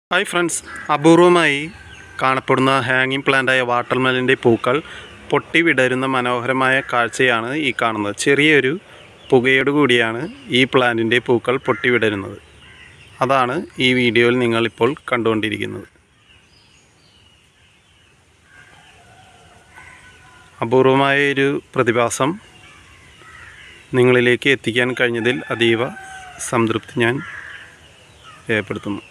Hi friends, അപൂർവമായി കാണപ്പെടുന്ന ഹാങ്ങിങ് പ്ലാന്റായ വാട്ടർമെലൻ്റെ പൂക്കൾ പൊട്ടി വിടരുന്ന മനോഹരമായ കാഴ്ചയാണ് ഈ കാണുന്നത്. ചെറിയൊരു പുകയോട് കൂടിയാണ് ഈ പ്ലാന്റിൻ്റെ പൂക്കൾ പൊട്ടി വിടരുന്നത്. അതാണ് ഈ വീഡിയോയിൽ നിങ്ങളിപ്പോൾ കണ്ടുകൊണ്ടിരിക്കുന്നത്. അപൂർവമായ ഒരു പ്രതിഭാസം നിങ്ങളിലേക്ക് എത്തിക്കാൻ കഴിഞ്ഞതിൽ അതീവ സംതൃപ്തി ഞാൻ രേഖപ്പെടുത്തുന്നു.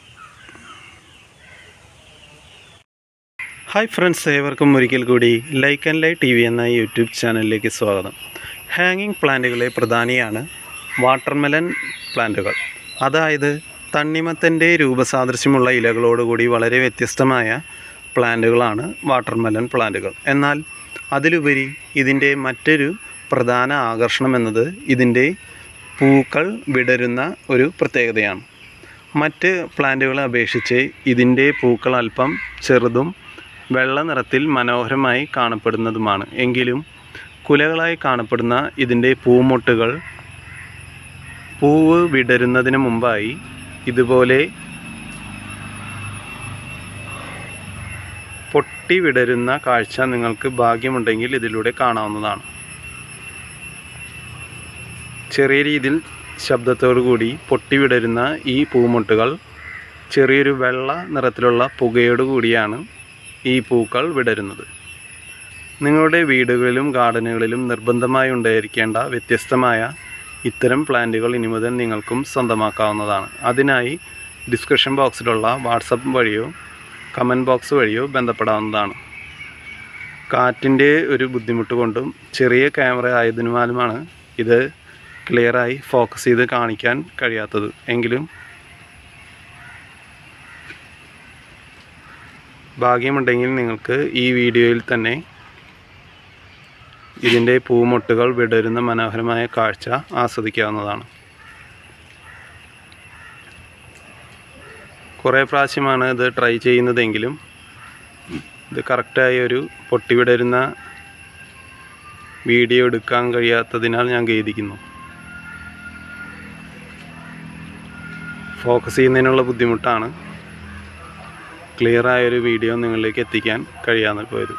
ഹായ് ഫ്രണ്ട്സ്, ഏവർക്കും ഒരിക്കൽ കൂടി ലൈക്ക് ആൻഡ് ലൈ TV എന്ന യൂട്യൂബ് ചാനലിലേക്ക് സ്വാഗതം. ഹാങ്ങിങ് പ്ലാന്റുകളെ പ്രധാനിയാണ് വാട്ടർമെലൻ പ്ലാന്റുകൾ. അതായത് തണ്ണിമത്തൻ്റെ രൂപസാദൃശ്യമുള്ള ഇലകളോടുകൂടി വളരെ വ്യത്യസ്തമായ പ്ലാന്റുകളാണ് വാട്ടർമെലൻ പ്ലാന്റുകൾ. എന്നാൽ അതിലുപരി ഇതിൻ്റെ മറ്റൊരു പ്രധാന ആകർഷണം എന്നത് ഇതിൻ്റെ പൂക്കൾ വിടരുന്ന ഒരു പ്രത്യേകതയാണ്. മറ്റ് പ്ലാന്റുകളെ അപേക്ഷിച്ച് ഇതിൻ്റെ പൂക്കൾ അല്പം ചെറുതും വെള്ള നിറത്തിൽ മനോഹരമായി കാണപ്പെടുന്നതുമാണ്. എങ്കിലും കുലകളായി കാണപ്പെടുന്ന ഇതിൻ്റെ പൂമൊട്ടുകൾ പൂവ് വിടരുന്നതിന് മുമ്പായി ഇതുപോലെ പൊട്ടി വിടരുന്ന കാഴ്ച നിങ്ങൾക്ക് ഭാഗ്യമുണ്ടെങ്കിൽ ഇതിലൂടെ കാണാവുന്നതാണ്. ചെറിയ രീതിയിൽ ശബ്ദത്തോടു കൂടി പൊട്ടി വിടരുന്ന ഈ പൂമൊട്ടുകൾ ചെറിയൊരു വെള്ള നിറത്തിലുള്ള പുകയോടു കൂടിയാണ് ഈ പൂക്കൾ വിടരുന്നത്. നിങ്ങളുടെ വീടുകളിലും ഗാർഡനുകളിലും നിർബന്ധമായി ഉണ്ടായിരിക്കേണ്ട വ്യത്യസ്തമായ ഇത്തരം പ്ലാന്റുകൾ ഇനി മുതൽ നിങ്ങൾക്കും സ്വന്തമാക്കാവുന്നതാണ്. അതിനായി ഡിസ്ക്രിപ്ഷൻ ബോക്സിലുള്ള വാട്സപ്പ് വഴിയോ കമൻറ്റ് ബോക്സ് വഴിയോ ബന്ധപ്പെടാവുന്നതാണ്. കാറ്റിൻ്റെ ഒരു ബുദ്ധിമുട്ട് കൊണ്ടും ചെറിയ ക്യാമറ ആയതിനാലുമാണ് ഇത് ക്ലിയറായി ഫോക്കസ് ചെയ്ത് കാണിക്കാൻ കഴിയാത്തത്. എങ്കിലും ഭാഗ്യമുണ്ടെങ്കിൽ നിങ്ങൾക്ക് ഈ വീഡിയോയിൽ തന്നെ ഇതിൻ്റെ പൂമൊട്ടുകൾ വിടരുന്ന മനോഹരമായ കാഴ്ച ആസ്വദിക്കാവുന്നതാണ്. കുറേ പ്രാവശ്യമാണ് ഇത് ട്രൈ ചെയ്യുന്നതെങ്കിലും ഇത് കറക്റ്റായി ഒരു പൊട്ടി വിടരുന്ന വീഡിയോ എടുക്കാൻ കഴിയാത്തതിനാൽ ഞാൻ ഖേദിക്കുന്നു. ഫോക്കസ് ചെയ്യുന്നതിനുള്ള ബുദ്ധിമുട്ടാണ് ക്ലിയറായൊരു വീഡിയോ നിങ്ങളിലേക്ക് എത്തിക്കാൻ കഴിയാതെ പോയത്.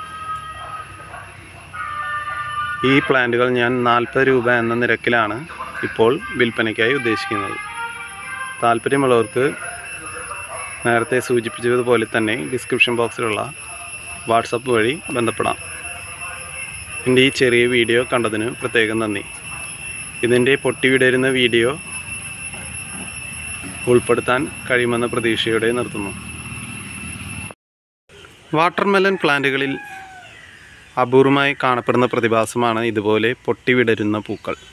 ഈ പ്ലാന്റുകൾ ഞാൻ 40 രൂപ എന്ന നിരക്കിലാണ് ഇപ്പോൾ വിൽപ്പനയ്ക്കായി ഉദ്ദേശിക്കുന്നത്. താല്പര്യമുള്ളവർക്ക് നേരത്തെ സൂചിപ്പിച്ചതുപോലെ തന്നെ ഡിസ്ക്രിപ്ഷൻ ബോക്സിലുള്ള വാട്സപ്പ് വഴി ബന്ധപ്പെടാം. എൻ്റെ ഈ ചെറിയ വീഡിയോ കണ്ടതിന് പ്രത്യേകം നന്ദി. ഇതിൻ്റെ പൊട്ടി വിടരുന്ന വീഡിയോ ഉൾപ്പെടുത്താൻ കഴിയുമെന്ന പ്രതീക്ഷയോടെ നിർത്തുന്നു. വാട്ടർമെലൻ പ്ലാന്റുകളിൽ അപൂർവമായി കാണപ്പെടുന്ന പ്രതിഭാസമാണ് ഇതുപോലെ പൊട്ടി വിടരുന്ന പൂക്കൾ.